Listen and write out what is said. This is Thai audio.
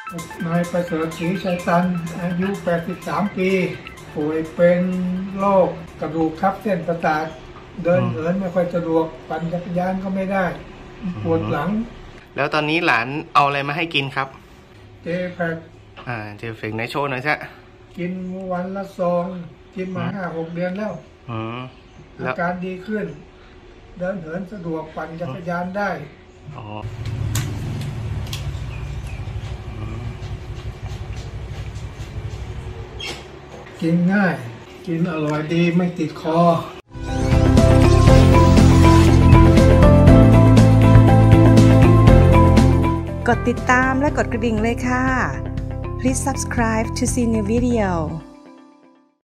นายประเสริฐศรีชัยตันอายุ 83 ปีป่วยเป็นโรคกระดูกทับเส้นประสาทเดินเหินไม่ค่อยสะดวกปั่นจักรยานก็ไม่ได้ปวดหลังแล้วตอนนี้หลานเอาอะไรมาให้กินครับเจแพคเจแพคในโชว์หน่อยซะกินวันละซองกินมา 5-6 เดือนแล้วอาการดีขึ้นเดินเหินสะดวกปั่นจักรยานได้กินง่ายกินอร่อยดีไม่ติดคอกดติดตามและกดกระดิ่งเลยค่ะ Please subscribe to see new video